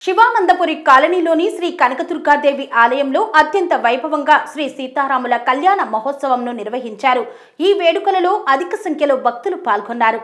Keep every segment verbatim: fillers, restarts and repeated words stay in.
శివానందపురి కాలనీలోని శ్రీ కనకదుర్గాదేవి ఆలయంలో అత్యంత వైభవంగా శ్రీ సీతారాముల కళ్యాణ మహోత్సవంను నిర్వహించారు. ఈ వేడుకలలో అధిక సంఖ్యలో భక్తులు పాల్గొన్నారు.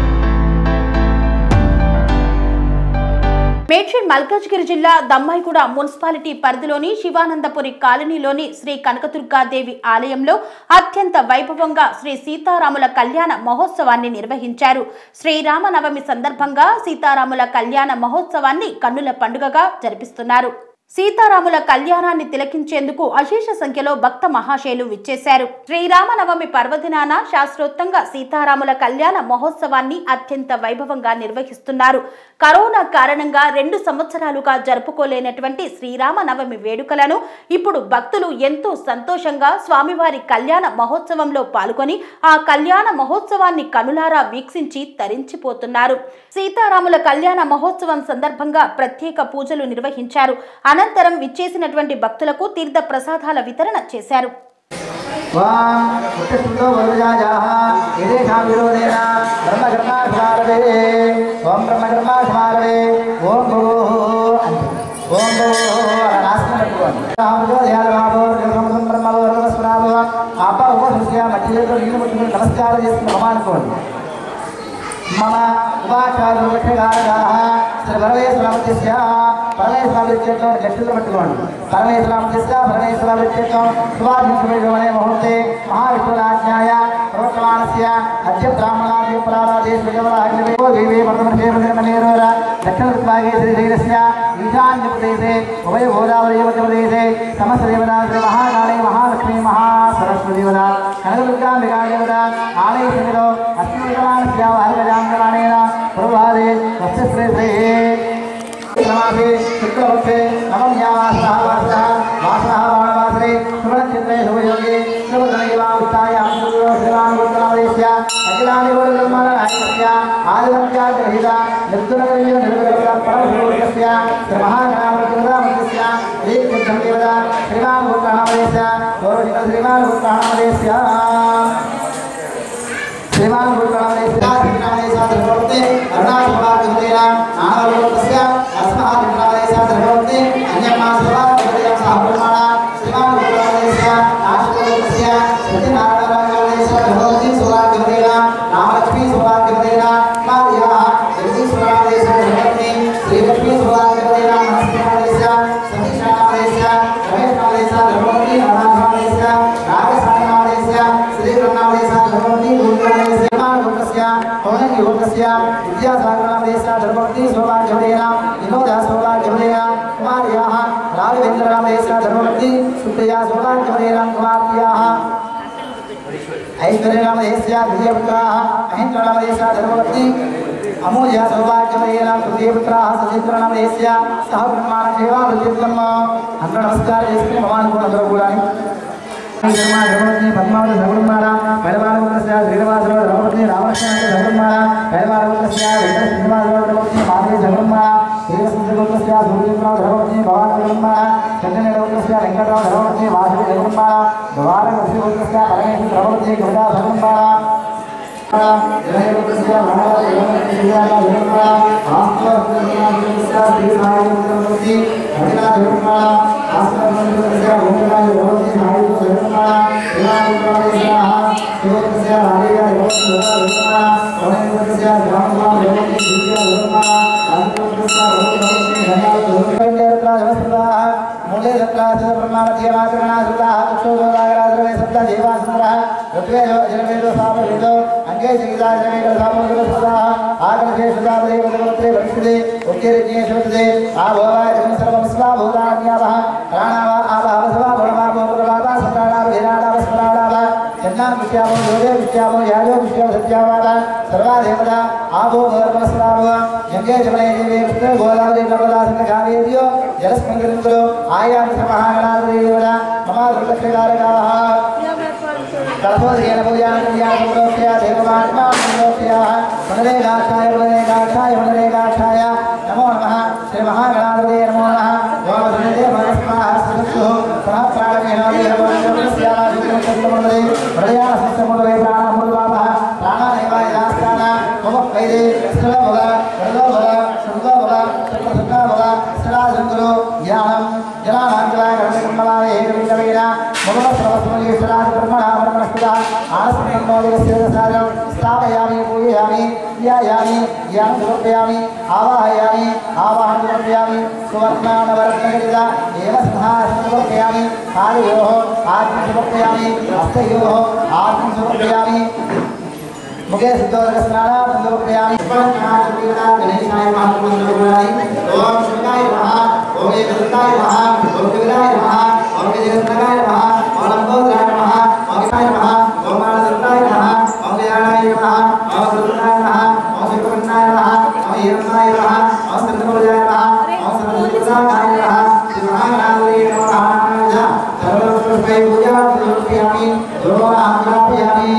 మేడ్చల్ మల్కాజ్గిరి జిల్లా దమ్మాయిగూడ మున్సిపాలిటీ పరిధిలోని శివానందపురి కాలనీలోని శ్రీ కనకదుర్గాదేవి ఆలయంలో అత్యంత వైభవంగా శ్రీ సీతారాముల కళ్యాణ మహోత్సవాన్ని నిర్వహించారు. శ్రీరామనవమి సందర్భంగా సీతారాముల కళ్యాణ మహోత్సవాన్ని కన్నుల పండుగగా జరిపిస్తున్నారు. సీతారాముల కళ్యాణాన్ని తిలకించేందుకు అశేష సంఖ్యలో భక్త మహాశయులు విచ్చేశారు. శ్రీరామనవమి పర్వదినాన శాస్త్రోక్తంగా సీతారాముల కళ్యాణ మహోత్సవాన్ని అత్యంత వైభవంగా నిర్వహిస్తున్నారు. కరోనా కారణంగా రెండు సంవత్సరాలుగా జరుపుకోలేనటువంటి శ్రీరామనవమి వేడుకలను ఇప్పుడు భక్తులు ఎంతో సంతోషంగా స్వామివారి కళ్యాణ మహోత్సవంలో పాల్గొని ఆ కళ్యాణ మహోత్సవాన్ని కనులారా వీక్షించి తరించిపోతున్నారు. సీతారాముల కళ్యాణ మహోత్సవం సందర్భంగా ప్రత్యేక పూజలు నిర్వహించారు. అనంతరం విచ్చేసినటువంటి భక్తులకు తీర్థ ప్రసాదాల వితరణ చేశారు. నమస్కారం చేస్తున్న భగవాన్ మమ ఉపాచార్యులక్షగారగాః శ్రీ పరమేశ్వరామస్య పరమేశ్వరాభిషేకం లక్షలు పట్టుకోండి. పరమేశ్వరామస్య పరమేశ్వరాభిషేకం శుభాభిషేకమనే ముహూర్తే మహావిష్ణురాజ్ఞాయ ప్రవర్తమానస్య అద్య బ్రాహ్మణాది పురాణాదేశో దేవే పరమేశ్వరమనేరోర దక్షిణదిక్భాగే శ్రీశైలస్య ఈశాన్యప్రదేశే ఉభయ గోదావరి మధ్యప్రదేశే సమస్త దేవతా శ్రీ మహాకాళీ మహాలక్ష్మీ మహాసరస్వదేవత కనకదుర్గాంబికా దేవత ఆలయ సన్నిధౌ అస్మికరాణస్య వాహకజాంగరాణేన ప్రభాదే వస్త్రశ్రేష్ఠే నమామి శుక్లపక్షే నవమ్యావాసః వాసః వాసః వాణవాసరే శుభనక్షత్రే శుభయోగే శుభదనైవావుష్టాయ అంశుభో శ్రీరామగురునామదేశ్య అఖిలాని గోడకర్మాణాయస్య ఆదిత్యాగ్రహీత నిర్దురగరీయ నిర్వికల్ప పరమశివోదకస్య శ్రీ మహాగణాధిపతిర్మధ్యస్య ఏకచంద్రం దేవత శ్రీరామగురునామదేశ్య గౌరవశిఖర శ్రీరామగురునామదేశ్య శ్రీమాన్ గురునామదేశ్య శ్రీరామదేశ్య ధర్మవర్తే అరుణాచలవాక్యముదేన నామలోకస్య అస్మాత్ గురునామదేశ్య ధర్మవర్తే అన్యమాసవాక్యముదేన సహప్రమాణ శ్రీమాన్ గురునామదేశ్య నాశకలోకస్య సత్యనారాయణాదేశ్య ధర్మవర్తే సువాక్యముదేన నామలక్ష్మీ సువాక్యముదేన మార్యా జగదీశ్వరాదేశ్య ధర్మవర్తే శ్రీలక్ష్మీ సువాక్యముదేన మనస్కారదేశ్య సతీశానాదేశ్య రమేశ్వరాదేశ్య ధర్మవర్తే అరుణాచలవాదేశ్య నాగసానాదేశ్య శ్రీకృష్ణాదేశ్య ధర్మవర్తే విద్యాసాగరనామదేశ్య ధర్మవర్తి సౌభాగ్యముదేన వినోద సౌభాగ్యముదేన కుమార్యాః రాఘవేంద్రనామదేశ్య ధర్మవర్తి సుప్రియా సౌభాగ్యముదేన కుమార్యాః ఐశ్వర్యనామదేశ్య విజయపుత్రాः మహేంద్రనామదేశ్య ధర్మవర్తి అమూల్య సౌభాగ్యముదేన తృతీయపుత్రాः సతీంద్రనామదేశ్య సహ బ్రహ్మాణ సేవా వృత్తిత్వం అందరూ నమస్కారం చేసుకుని భగవాన్ కూడా అందరూ కూడా పద్మావతి సగుణమాల పైలవాలముద్రస్య శ్రీనివాసరావు ధర్మపత్ని రామకృష్ణ సగుణమాల పైలవాలముద్రస్య వెంకట శ్రీనివాసరావు ధర్మపత్ని మాధవి సగుణమాల శ్రీకృష్ణగుణస్య సూర్యరావు ధర్మపత్ని భవాన్ సగుణమాల చంద్రనిలగుణస్య వెంకటరావు ధర్మపత్ని వాసువి సగుణమాల భవాలకృష్ణగుణస్య పరమేశ్వర ధర్మపత్ని కవితా సగుణమాల మూలే సత్రాసు బ్రహ్మావతీయమాచరణాసురాः కుక్షోభోగాగరాసురవే సప్త జీవాసురः ఋగ్వేదో యజుర్వేదో సామవేదో అంగే జిగిదాజవేదో సామవేదోస్పదాः ఆకలశేషదాపదే పదవత్రే పరిస్థితే ఉక్తిరిజ్ఞే శోతదే ఆభోవాయ జగన్ సర్వస్వా భూతాన్యావః ప్రాణావా ఆభావస్వా భువనమాపో పురవాతా సత్రాణావ హిరాణావ స్మరాణావ చన్నాం విశ్యామో యోగే విశ్యామో యాజో విశ్యామ సత్యావాత సర్వా దేవత ఆభో భోర్మస్వాభో యజ్ఞే జమనే దేవే పుత్ర గోదావరి నర్మదాసన గావేద్యో జలస్పందనంలో ఆయామి సమహాగణాధి దేవత మమ దుర్లక్షకారకాః కల్పోదయేన పూజాన్యాయ దేవమాత్మాన్యోక్య మనరేగాక్షాయ మనరేగాక్షాయ మనరేగాక్షాయ నమో నమః శ్రీ మహాగణాధి నమో నమః ఓం శ్రీ మనస్మః సరస్సు సహ ప్రాణేన దేవమాత్మాన్యోక్య ప్రజా సత్తములే ప్రాణములవాపః ప్రాణానేవాయ దాస్తాన ఓం వైదే స్థల భవ వర్గ భవ శుద్ధ భవ శుద్ధ భవ आत्मोदकस्यसारं स्थापयामि पूजयामि ध्यायामि ध्यानं समर्पयामि आवाहयामि आवाहनं समर्पयामि सुवर्णवर्णगदिता एव सिंहासनं समर्पयामि आलयोः आत्मं समर्पयामि हस्तयोः आत्मं समर्पयामि मुखे सिद्धोदकस्नानं समर्पयामि गणेशाय नमः ओम शिवाय नमः ओम एकदन्ताय नमः ओम विघ्नाय नमः ओम जगन्नाथाय नमः ओम लंबोदराय नमः ओम विघ्नाय नमः ओम आनंदाय नमः ओम व्याणाय नमः ओम रुद्राय नमः ओम शिवकन्नाय नमः ओम हिरण्याय नमः ओम चंद्रमौळ्याय नमः ओम सरस्वतीनाय नमः शिवहानाय नमः सर्वस्वै पूजा समर्पयामि द्रोणाग्रापयामि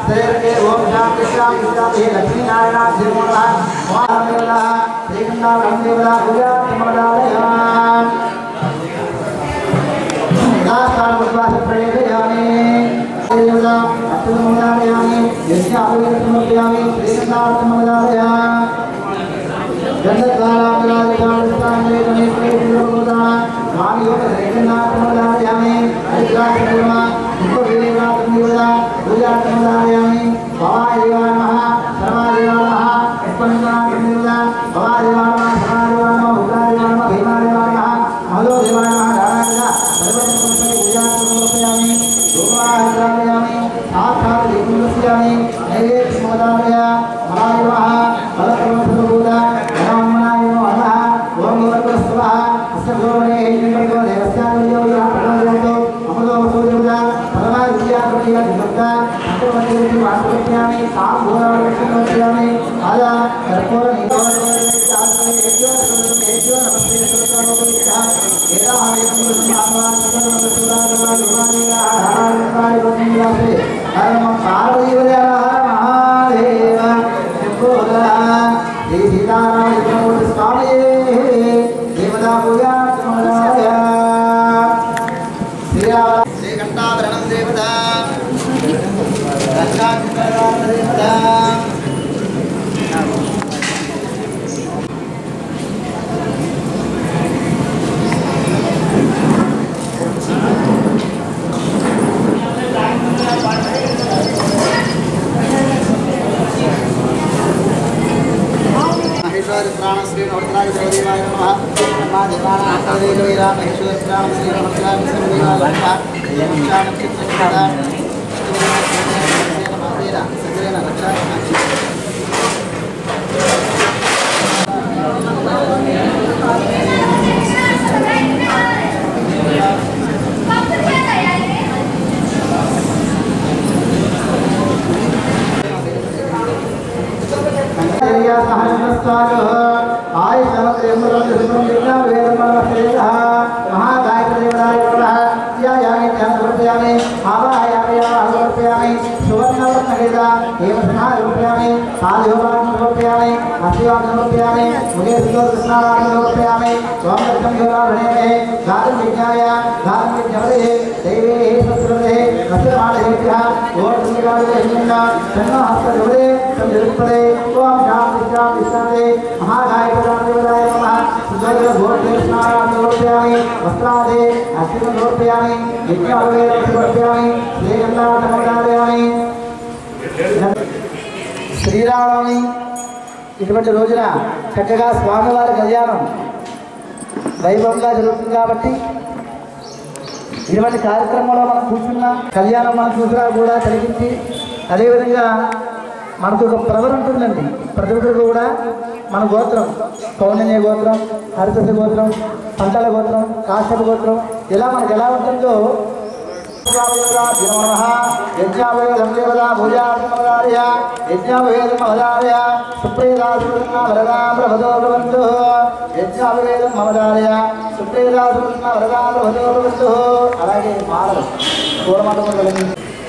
हस्तरेके ओम शांति शांति शांति लक्ष्मी नारायण श्रीमोला महादेवला श्रीगंधा ब्रह्मदेवला पूजा समदालयान दास्तान विश्वास प्रयोजयामि देवता अष्टमदालयामि यज्ञाभिः समर्पयामि श्रीगंधा समदालयान गंधद्वारा विराजमानस्ताने तमेत्रे पुरोगता मानियोग श्रीगंधा समदालयामि अष्टादशपूर्वा उपवेदना संयोगा पूजा समदालयामि भवाय देवाय नमः सर्वाय देवाय नमः उपनिषदा संयोगा भवाय देवाय नमः सर्वाय देवाय नमः उग्राय देवाय नमः भीमाय देवाय नमः महो देवाय नमः नारायण सर्वसमर्पये पूजा समर्पयामि धूपमाघ्रापयामि साक्षात् दीपमुद्रयामि नैवेद्यं समदालयामि भवाय नमः फलप्रदपूजा नमोन्मनाय नमः ओम गोवर्धनस्वः अस्य गोवने हिरण्यगर्भो देवस्यानुयो यः प्रदोषो अमलो सूर्योदय भगवान् विद्या प्रतिया विभक्ता अंतर्मध्येति वासुप्यामि तां भूरावृक्षणोप्यामि आदा कर्पूर निवारणं चास्मे यज्ञो यज्ञो नमस्ते सर्वलोकैः एता हमें आत्मान सकल सुरागमा विमानिया धाराय गोविंदासे हरम पार्वतीवदय महादेव शंभोदा श्री सीताराम जन्मभूमि स्वामी देवता पूजा समदाय श्री राम श्री घंटाभरणं देवता रक्षाकर्ता देवता प्राण श्री नवराज देवाय नमः नमः देवानां देवैरा महेश्वर प्राण श्री नवराज देवाय नमः एवं चाम चित्रकथा नमः सगरेण रक्षा आय समग्र महागायत्री देवताय नमः या यामि ध्यान समर्पयामि आवाहयामि समर्पयामि सुवर्णवर्णगेदा एवं समर्पयामि साधुवान् समर्पयामि अशिवान् समर्पयामि मुझे सुंदर कृष्णाराम समर्पयामि स्वाम दर्शन योगाभणे गातुं विज्ञाय गातुं विज्ञापये देवे सत्सुरते नस्यमाणहेभ्यः ओम सुमिराजयहिन्ना तन्नो हस्तयोगे संजरुपदे ओम शांति शांति शांति महागायत्री देवताय नमः सुंदर घोर कृष्णाराम समर्पयामि वस्त्रादे अश्विन समर्पयामि यज्ञावेदं समर्पयामि श्रीगंधां समर्पयामि శ్రీరామనవమి ఇటువంటి రోజున చక్కగా స్వామివారి కళ్యాణం వైభవంగా జరుగుతుంది కాబట్టి ఇటువంటి కార్యక్రమంలో మనం కూర్చున్న కళ్యాణం మనం చూసినా కూడా కలిగించి అదేవిధంగా మనకు ఒక ప్రవర్ ఉంటుందండి. ప్రతి ఒక్కరికి కూడా మన గోత్రం కౌండన్య గోత్రం, హరిత గోత్రం, పంటల గోత్రం, కాశ్యప గోత్రం ఇలా మనకు ఎలా ఉంటుందో यज्ञावेदं देवता भुजात्मदार्य यज्ञावेदं ममदार्य सुप्रेदासुरन्ना वरदां प्रभदो भवन्तु यज्ञावेदं ममदार्य सुप्रेदासुरन्ना वरदां प्रभदो भवन्तु అలాగే మాలలు పూర్వమండలం కలిగి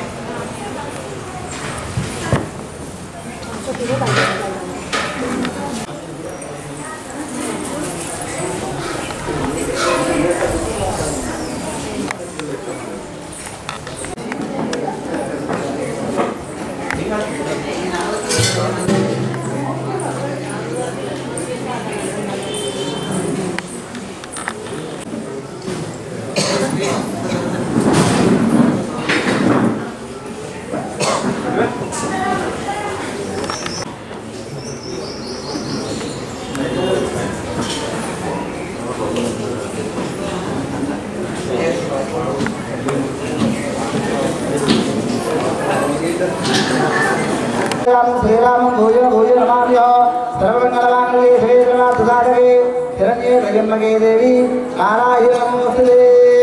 श्रीराम भोजन भोजन नमाम्यो सर्वमंगलमांगल्ये शिवे सर्वार्थसाधके शरण्ये त्र्यंबके देवी नारायणी नमोस्तुते।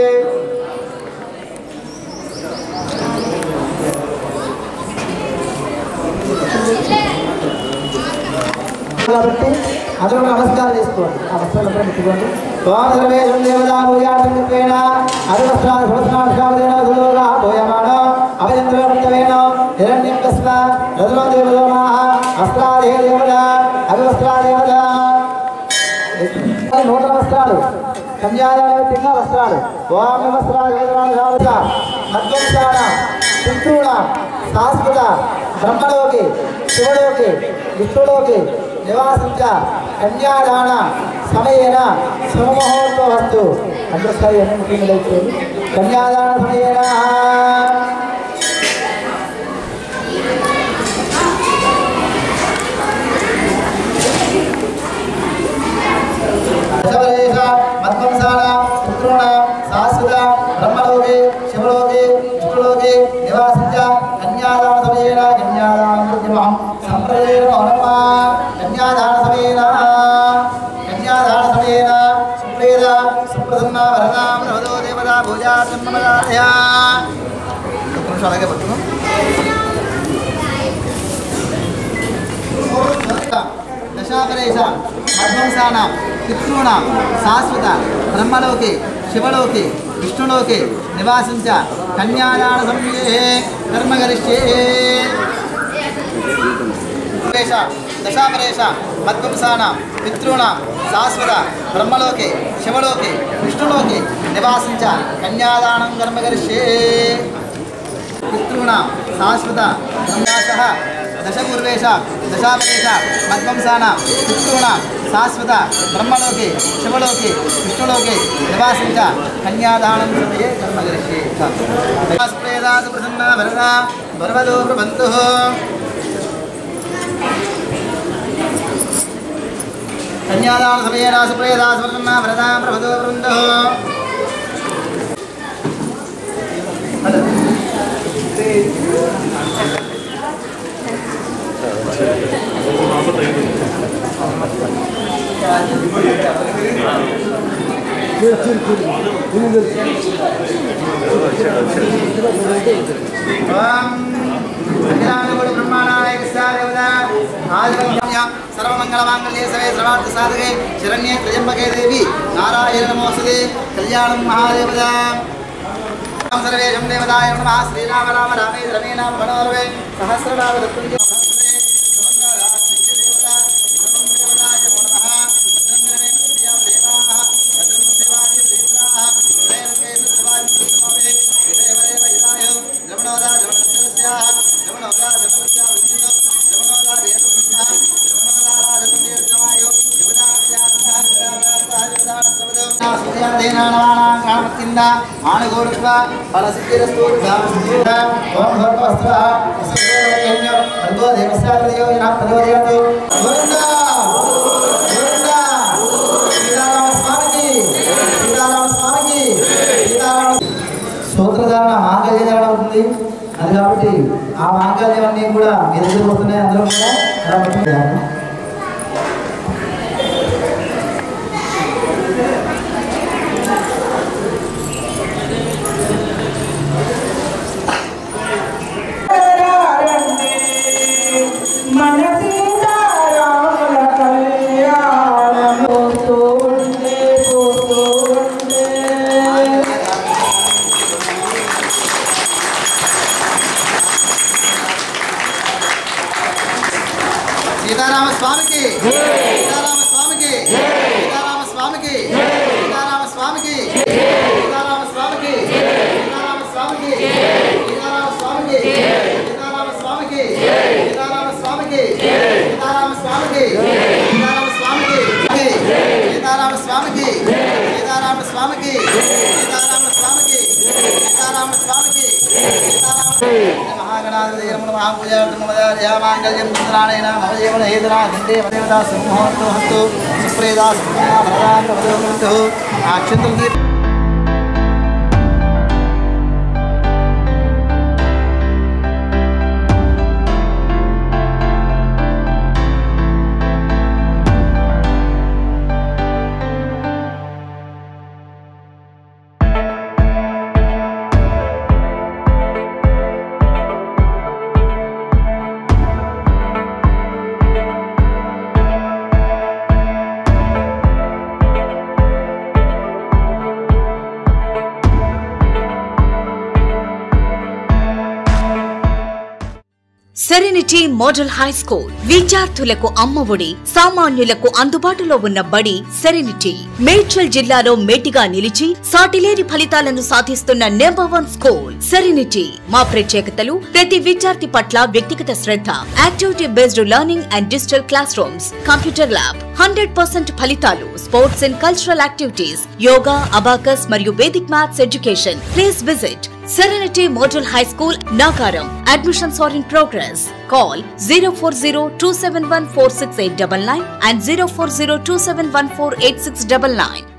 కాబట్టి అందరూ నమస్కారం చేసుకోండి. ఆ వస్త్రాలు పెట్టుకోండి. ఓం సర్వేషం దేవతా పూజార్థంకేన అరుణస్వామి భవస్నాక్షావదేన సులోగా భూయమానో అభయంద్రవర్తవేన హిరణ్యం కస్మ रद्रो देवदाः वस्त्रादे देवदा अविवस्त्रा देवदा नूतन वस्त्राలు కన్యాదాన వస్త్రాలు వామ వస్త్రాలు వేదనాల మధ్యంసాన పింత్రుణ శాశ్వత బ్రహ్మలోకి శివలోకి విష్ణులోకి నివాసించ కన్యాదాన సమయేన శుభముహూర్తవస్తు అందరిసారి అన్ని ముఖ్యంగా కన్యాదాన సమయేన మధ్వంసాన పుత్రుణ శాశ్వత బ్రహ్మలోకి శివలోకి విష్ణులోకి నివాసించ కన్యాదాన సమయేన కన్యాదాన సంప్రదేన హనుమా కన్యాదాన సమయేన కన్యాదాన సమయేన సుప్రేద సుప్రసన్న వరదా ప్రవదో దేవదా భూజా జన్మదాయ ఒక నిమిషం అలాగే పట్టుకో దశాపరేష మధ్వంసాన పితృణ శాశ్వత బ్రహ్మలోకి శివలోకి విష్ణులోకి నివాసించ కన్యాదాన సమయే కర్మగరిష్యే దశాపరేష మధ్వంసాన పితృణ శాశ్వత బ్రహ్మలోకి శివలోకి విష్ణులోకి నివాసించ కన్యాదానం కర్మగరిష్యే పితృణ శాశ్వత బ్రహ్మాశ దశపూర్వేశ దశాపరేష మధ్వంసాన పితృణ శాశ్వత బ్రహ్మలోకి శివలోకి విష్ణులోకి నివాసించ కన్యాదానం సమయే కర్మగరిష్యే స్ప్రేదాసు ప్రసన్న వరదా వరవదో ప్రబంధు కన్యాదాన సమయేన సుప్రేదాసు ప్రసన్న వరదా ప్రవదో ప్రబంధు सर्वमंगलमांगल्ये सवे सर्वार्थ साधके शरण्ये त्र्यंबके देवी नारायण नमोस्तुते कल्याणं महादेवदा सर्वेशं देवताय नमः श्रीराम राम रामे रमे नाम मनोरमे सहस्रनाम दत्तुंजय ఆనుగోరుత్వ ఫలసిద్ధిరస్తు ఓం భగవస్త్ర అసంగోయజ్ఞ అందో దేవస్యాదియో యన ప్రచోదయతు గోవింద గోవింద సీతారామ స్వామికి సీతారామ స్వామికి సీతారామ సూత్రధారణ మాంగళ్యం అవుతుంది అది కాబట్టి ఆ మాంగళ్యం అన్నీ కూడా మీ దగ్గర వస్తున్నాయి అందరూ కూడా సీతారామ స్వామికి సీతారామ స్వామికి సీతారామ స్వామికి సీతారామ స్వామికి సీతారామ స్వామికి సీతారామ స్వామికి సీతారామ స్వామికి సీతారామ స్వామికి సీతారామ స్వామికి సీతారామ స్వామికి సీతారామ స్వామికి సీతారామ స్వామికి సీతారామ స్వామికి సీతారామ స్వామికి సీతారామ స్వామికి సీతారామ महागणाधिपतये नमः महापूजार्थं मम मांगल्यं पुत्राणेन मम जीवन हेतुना गन्धे वदेवता सुमुहूर्तो हस्तु सुप्रेदा सुप्रिया वरदा प्रवदो अक्षंतुं సెరెనిటీ మోడల్ హై స్కూల్ విద్యార్థులకు అమ్మఒడి, సామాన్యులకు అందుబాటులో ఉన్న బడి సెరెనిటీ. మేడ్చల్ జిల్లాలో మేటిగా నిలిచి సాటిలేని ఫలితాలను సాధిస్తున్న నెంబర్ వన్ స్కూల్ సెరెనిటీ. మా ప్రత్యేకతలు ప్రతి విద్యార్థి పట్ల వ్యక్తిగత శ్రద్ధ, activity based learning and digital classrooms, computer lab, hundred percent ఫలితాలు, sports and cultural activities, yoga, abacus మరియు Vedic maths education. Please visit Serenity Model High School, Nagaram. Admissions are in progress. Call zero four zero two seven one four six eight nine nine and zero four zero two seven one four eight six nine nine.